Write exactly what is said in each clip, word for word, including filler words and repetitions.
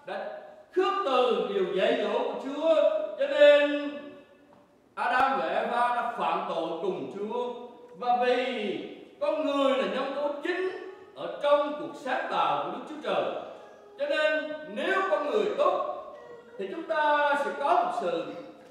đã khước từ điều dạy dỗ của Chúa, cho nên Adam và Eva đã phạm tội cùng Chúa. Và vì con người là nhân tố chính ở trong cuộc sáng tạo của Đức Chúa Trời, cho nên nếu con người tốt thì chúng ta sẽ có một sự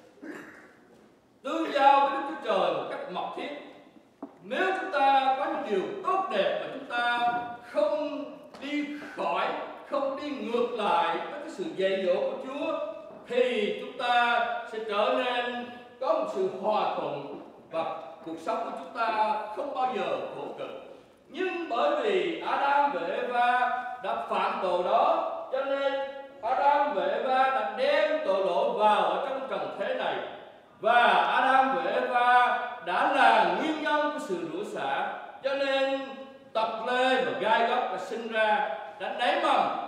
tương giao với Đức Chúa Trời một cách mật thiết. Nếu chúng ta có những điều tốt đẹp mà chúng ta không đi khỏi, không đi ngược lại với cái sự dạy dỗ của Chúa, thì chúng ta sẽ trở nên có một sự hòa thuận và cuộc sống của chúng ta không bao giờ khổ cực. Nhưng bởi vì Adam và Eva đã phạm tội đó, cho nên Adam và Eva đã đem tội lỗi vào ở trong trần thế này. Và Adam và Eva đã là nguyên nhân của sự rủa xả, cho nên tật lê và gai góc đã sinh ra, đã nảy mầm.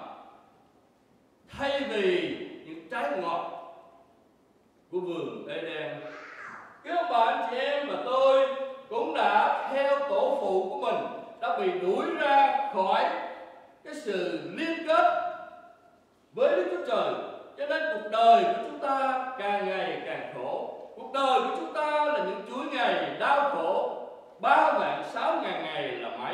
Thay vì những trái ngọt của vườn Eden, các bạn chị em và tôi cũng đã theo tổ phụ của mình, đã bị đuổi ra khỏi cái sự liên kết với Đức Chúa Trời. Cho nên cuộc đời của chúng ta càng ngày càng khổ. Cuộc đời của chúng ta là những chuỗi ngày đau khổ, ba vạn sáu ngàn ngày là mấy.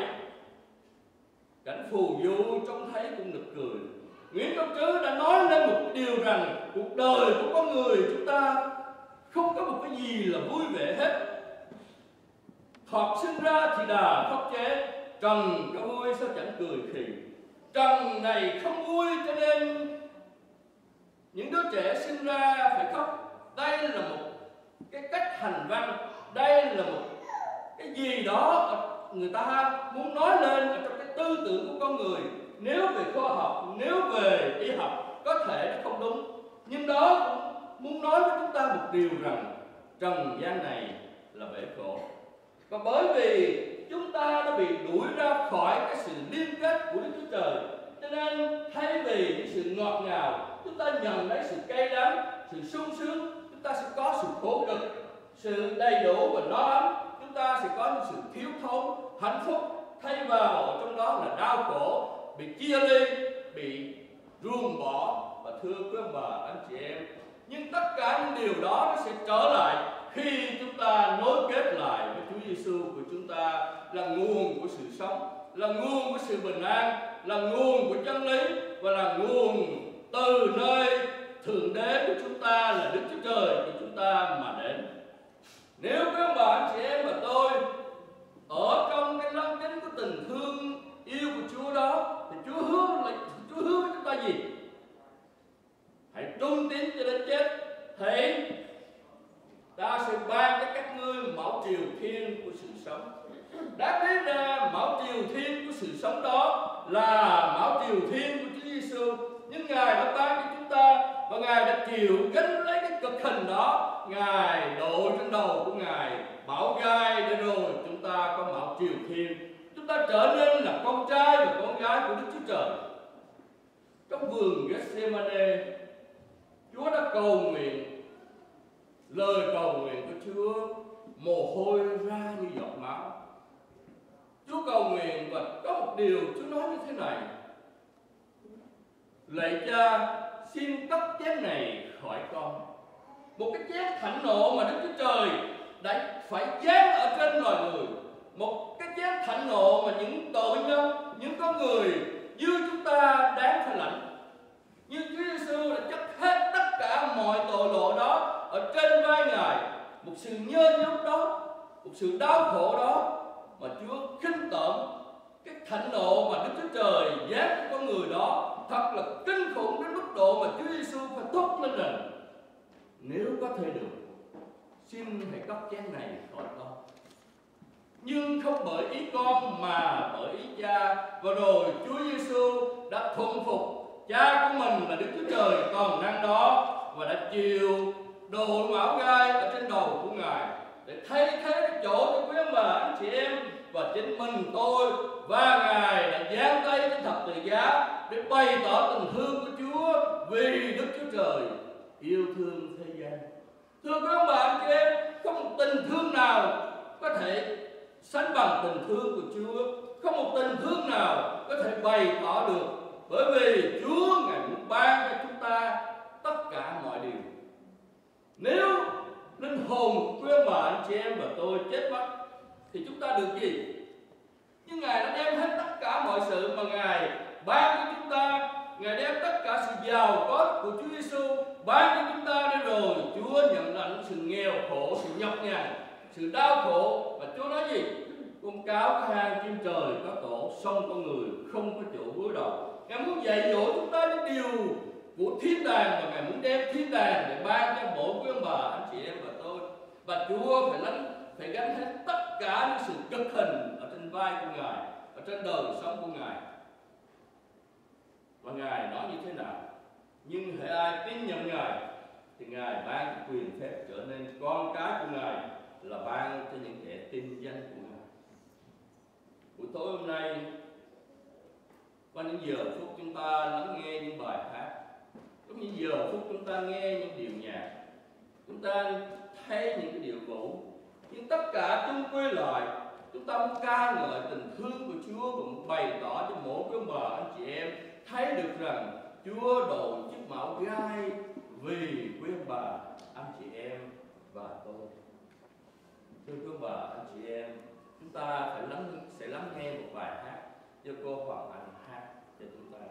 Cảnh phù du trông thấy cũng nực cười. Nguyễn Công Trứ đã nói lên một điều rằng cuộc đời của con người chúng ta không có một cái gì là vui vẻ hết. Thọt sinh ra thì đà khóc chế, trần có vui sao chẳng cười khì. Trần này không vui cho nên những đứa trẻ sinh ra phải khóc. Đây là một cái cách hành văn, đây là một cái gì đó người ta muốn nói lên ở trong cái tư tưởng của con người. Nếu về khoa học, nếu về y học có thể nó không đúng, nhưng đó cũng muốn nói với chúng ta một điều rằng trần gian này là bể khổ. Và bởi vì chúng ta đã bị đuổi ra khỏi cái sự liên kết của Đức Chúa Trời, cho nên thay vì những sự ngọt ngào, chúng ta nhận lấy sự cay đắng, sự sung sướng, chúng ta sẽ có sự khổ cực, sự đầy đủ và no ấm, chúng ta sẽ có những sự thiếu thốn, hạnh phúc. Thay vào ở trong đó là đau khổ, bị chia ly, bị ruồng bỏ. Và thưa quý ông bà, anh chị em, nhưng tất cả những điều đó nó sẽ trở lại khi chúng ta nối kết lại với Chúa Giêsu của chúng ta, là nguồn của sự sống, là nguồn của sự bình an, là nguồn của chân lý và là nguồn từ nơi thượng đế của chúng ta là Đức Chúa Trời của chúng ta mà đến. Nếu quý ông bà, anh chị em và tôi ở trong cái lăng kính của tình thương yêu của Chúa đó, thì Chúa hứa là Chúa hứa với chúng ta gì? Hãy trung tín cho đến chết, thì ta sẽ ban cho các ngươi mão triều thiên của sự sống. Đã biết ra mão triều thiên của sự sống đó là mão triều thiên của Chúa Giêsu, nhưng Ngài đã ban cho chúng ta và Ngài đã chịu gánh lấy cái cực hình đó. Ngài đội trên đầu của Ngài bão gai để rồi chúng ta có mão triều thiên. Chúng ta trở nên là con trai và con gái của Đức Chúa Trời. Trong vườn Gethsemane, Chúa đã cầu nguyện. Lời cầu nguyện của Chúa mồ hôi ra như giọt máu. Chúa cầu nguyện và có một điều Chúa nói như thế này: lạy Cha, xin cất chén này khỏi con. Một cái chén thạnh nộ mà Đức Chúa Trời đã phải giáng ở trên loài người. Một cái chén thạnh nộ mà những tội nhân, những con người như chúng ta đáng phải lãnh. Nhưng Chúa Giêsu đã chất hết tất cả mọi tội lỗi đó ở trên vai Ngài. Một sự nhơ nhớp đó, một sự đau khổ đó mà Chúa khinh tởm. Cái thạnh nộ mà Đức Chúa Trời giáng cho con người đó thật là kinh khủng đến mức độ mà Chúa Giêsu phải thốt lên rằng: nếu có thể được, xin hãy cất chén này khỏi con. Nhưng không bởi ý con mà bởi ý Cha. Và rồi Chúa Giêsu đã thuận phục Cha của mình là Đức Chúa Trời toàn năng đó, và đã chịu đội mão gai ở trên đầu của Ngài để thay thế cái chỗ cho quý ông bà, anh chị em và chính mình tôi. Và Ngài đã giáng tay trên thập tự giá để bày tỏ tình thương của Chúa vì Đức Chúa Trời yêu thương thế gian. Thưa quý ông bà, anh chị em, không một tình thương nào có thể sánh bằng tình thương của Chúa. Không một tình thương nào có thể bày tỏ được, bởi vì Chúa Ngài muốn ban cho anh chị em và tôi chết mất thì chúng ta được gì? Nhưng Ngài đã đem hết tất cả mọi sự mà Ngài ban cho chúng ta. Ngài đem tất cả sự giàu có của Chúa Giêsu ban cho chúng ta để rồi Chúa nhận lãnh sự nghèo khổ, sự nhọc nhằn, sự đau khổ. Và Chúa nói gì? Con cáo có hang, chim trời có tổ, sông con người không có chỗ vướng đầu. Ngài muốn dạy dỗ chúng ta những điều của thiên đàng, và Ngài muốn đem thiên đàng để ban cho mỗi quý ông bà, anh chị em và tôi. Và Chúa phải lãnh phải gánh hết tất cả những sự cực hình ở trên vai của Ngài, ở trên đời sống của Ngài. Và Ngài nói như thế nào? Nhưng hễ ai tin nhận Ngài thì Ngài ban cái quyền phép trở nên con cái của Ngài, là ban cho những kẻ tin danh của Ngài. Buổi tối hôm nay, qua những giờ phút chúng ta lắng nghe những bài hát, trong những giờ phút chúng ta nghe những điệu nhạc, chúng ta thấy những cái điệu vũ, nhưng tất cả chung quy lại chúng ta muốn ca ngợi tình thương của Chúa, cũng bày tỏ cho mỗi quý ông bà anh chị em thấy được rằng Chúa đội chiếc mão gai vì quý ông bà anh chị em và tôi. Thưa quý ông bà anh chị em, chúng ta phải lắng sẽ lắng nghe một bài hát do cô Hoàng Anh hát cho chúng ta.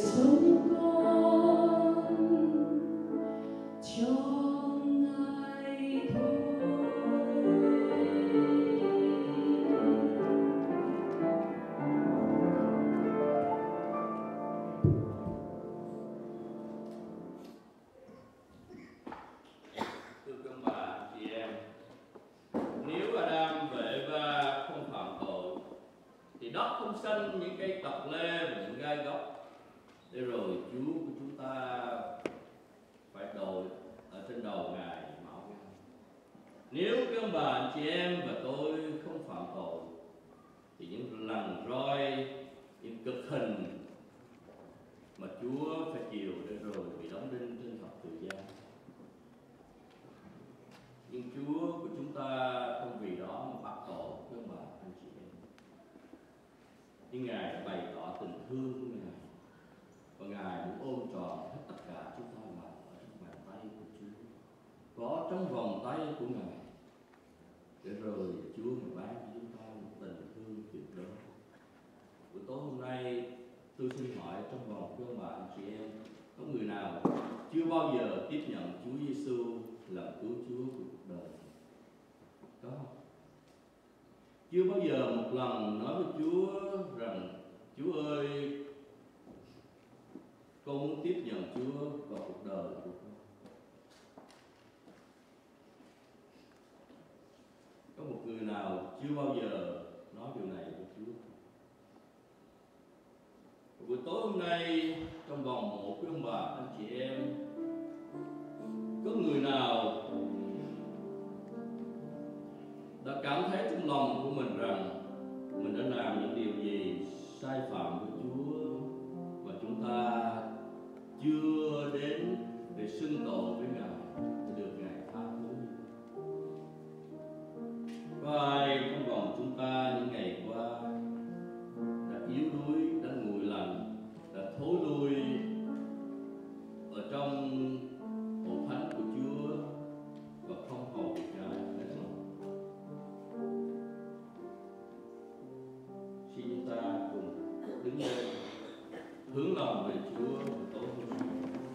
sống con cho Ngài thôi. Thưa các bà, chị em, nếu Adam và Eva không phạm tội thì đất không sanh những cây tọc lê và những gai góc, để rồi Chúa của chúng ta phải đội ở trên đầu Ngài mạo gan. Nếu các ông bà, anh chị em và tôi không phạm tội thì những lần roi, những cực hình mà Chúa phải chịu để rồi bị đóng đinh trên thập tự giá, nhưng Chúa của chúng ta không vì đó mà bắt tội các ông bà, anh chị em. Nhưng Ngài đã bày tỏ tình thương của Ngài, và Ngài muốn ôm trọn hết tất cả chúng ta vào ở trong bàn tay của Chúa, có trong vòng tay của Ngài, để rồi Chúa mới ban cho chúng ta một tình thương tuyệt đối. Buổi tối hôm nay tôi xin hỏi trong vòng các bạn chị em, có người nào chưa bao giờ tiếp nhận Chúa Giêsu làm cứu Chúa của cuộc đời? Có không? Chưa bao giờ một lần nói với Chúa rằng Chúa ơi, con muốn tiếp nhận Chúa vào cuộc đời của con? Có một người nào chưa bao giờ nói điều này với Chúa? Buổi tối hôm nay trong vòng một với ông bà, anh chị em, có người nào đã cảm thấy trong lòng của mình rằng mình đã làm những điều gì sai phạm với Chúa và chúng ta chưa đến để xưng tội với Ngài, để được Ngài tha thứ? Có ai trong vòng chúng ta những ngày qua đã yếu đuối, đã nguội lạnh, đã thối lui ở trong hội thánh của Chúa và không hầu việc Ngài hay không? Xin chúng ta cùng đứng lên hướng lòng về Chúa và tối hôm nay.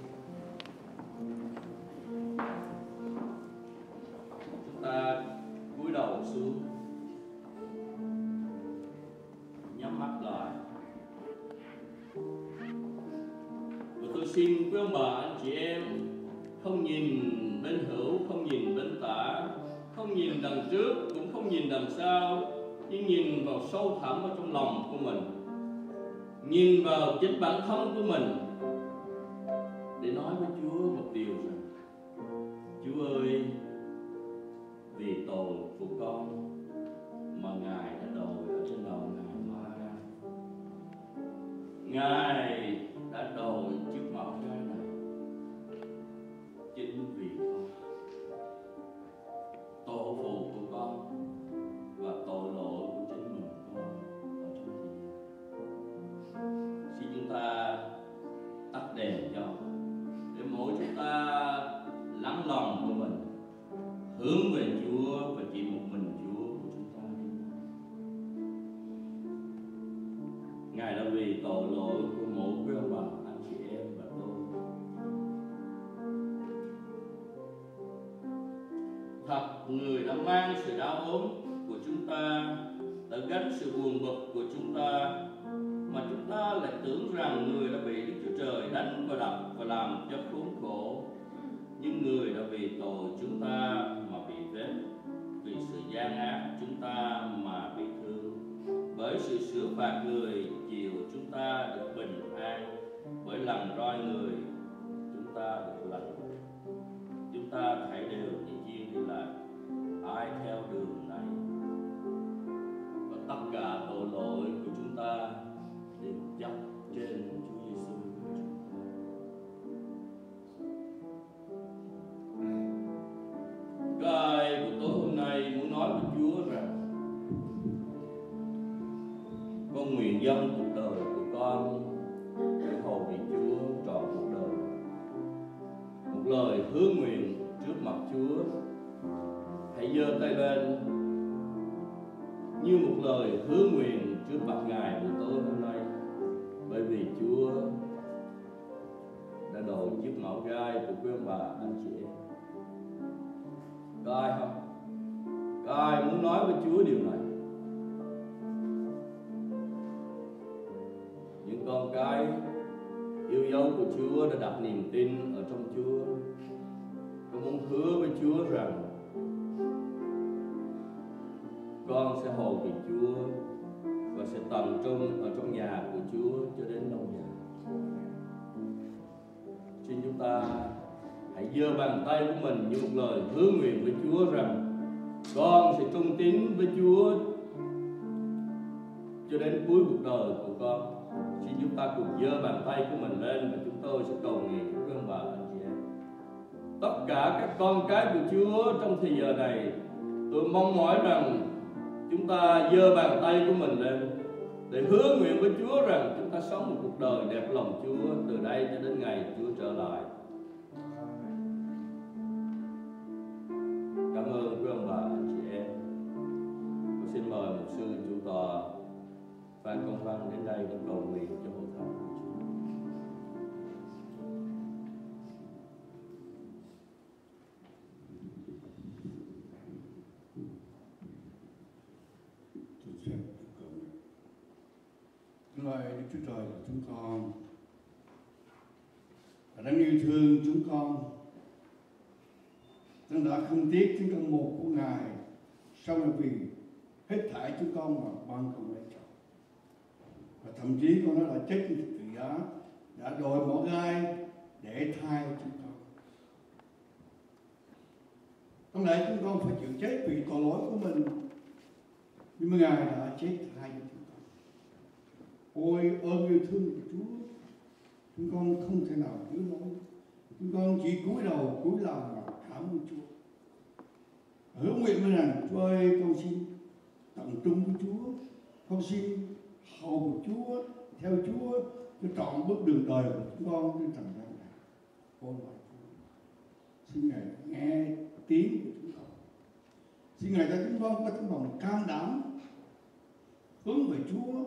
Chúng ta cúi đầu xuống, nhắm mắt lại, và tôi xin quý ông bà, anh chị em không nhìn bên hữu, không nhìn bên tả, không nhìn đằng trước, cũng không nhìn đằng sau, nhưng nhìn vào sâu thẳm ở trong lòng của mình, nhìn vào chính bản thân của mình, để nói với Chúa một điều rằng: Chúa ơi, vì tội của con mà Ngài đã đòi ở trên đầu Ngài ma gan. Ngài đã đòi chiếc mão gai này chính vì con, tội phụ của con và tội lỗi của chính mình con ở trong thế gian. Xin chúng ta tắt đèn cho, để mỗi chúng ta lắng lòng của mình hướng về Chúa và chỉ một mình Chúa của chúng ta. Ngài đã vì tội lỗi của mỗi quý ông bà, anh chị em và tôi. Thật, người đã mang sự đau ốm của chúng ta, đã gánh sự buồn bực của chúng ta, mà chúng ta lại tưởng rằng người đã bị Đức Chúa Trời đánh và đập và làm cho khốn khổ. Nhưng người đã vì tội chúng ta mà bị vết, vì sự gian ác chúng ta mà bị thương. Bởi sự sửa phạt người chiều chúng ta được bình an, bởi lần roi người chúng ta được lành. Chúng ta hãy đều những duyên đi lại, ai theo đường này, và tất cả tội lỗi của chúng ta đều dốc trên Chúa Giêsu của chúng ta. Có ai buổi tối hôm nay muốn nói với Chúa rằng: con nguyện dâng cuộc đời của con để hầu việc Chúa trọn cuộc đời? Một lời hứa nguyện trước mặt Chúa, hãy giơ tay lên như một lời hứa nguyện trước mặt Ngài buổi tối hôm nay, bởi vì Chúa những con cái yêu dấu của Chúa đã đặt niềm tin ở trong Chúa. Con muốn hứa với Chúa rằng con sẽ hầu việc Chúa và sẽ tập trung ở trong nhà của Chúa cho đến lâu dài. Xin chúng ta hãy giơ bàn tay của mình như một lời hứa nguyện với Chúa rằng con sẽ trung tín với Chúa cho đến cuối cuộc đời của con. Xin chúng ta cùng giơ bàn tay của mình lên và chúng tôi sẽ cầu nguyện với ông bà anh chị em. Tất cả các con cái của Chúa trong thời giờ này, tôi mong mỏi rằng chúng ta giơ bàn tay của mình lên để hứa nguyện với Chúa rằng chúng ta sống một cuộc đời đẹp lòng Chúa từ đây cho đến ngày Chúa trở lại. Cảm ơn quý ông bà anh chị em. Tôi xin mời mục sư chủ tọa Phan Công Văn đến đây để cầu nguyện cho hội thánh của Chúa. Lạy Đức Chúa Trời của chúng con, và đang yêu thương chúng con, Đấng đã không tiếc chúng con một của Ngài, sau này vì hết thảy chúng con mà ban con lấy chồng. Và thậm chí con đã chết như tự giá, đã đổi mỏ gai để thay chúng con. Trong này chúng con phải chịu chết vì tội lỗi của mình, nhưng mà Ngài đã chết thay cho chúng con. Ôi ơn yêu thương của Chúa, chúng con không thể nào thiếu nổi. Chúng con chỉ cúi đầu cúi lòng mà cảm ơn Chúa. Hứa nguyện với rằng Chúa ơi, con xin tận trung với Chúa, con xin hầu của Chúa, theo Chúa cho trọn bước đường đời của chúng con trên trần gian này. Ôi Chúa, xin Ngài nghe tiếng của chúng con, xin Ngài cho chúng con có tấm lòng can đảm hướng về Chúa,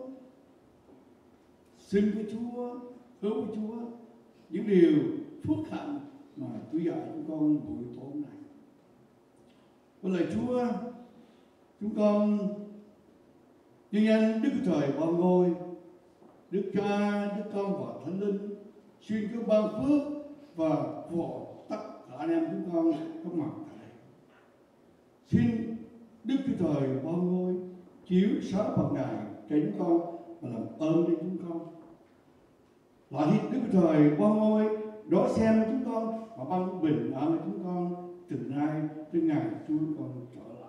xin với Chúa, hứa với Chúa những điều phước hạnh mà Chúa dạy chúng con buổi tối hôm nay. Với lời Chúa, chúng con nhân danh Đức Chúa Trời Ba Ngôi, Đức Cha, Đức Con và Thánh Linh, xin Chúa ban phước và phù hộ tất cả anh em chúng con có mặt tại đây. Xin Đức Chúa Trời Ba Ngôi chiếu sáng Phật Ngài cho chúng con và làm ơn cho chúng con. Lại thì Đức Chúa Trời Ba Ngôi đó xem chúng con và ban bình an cho chúng con từ nay đến ngày Chúa con trở lại.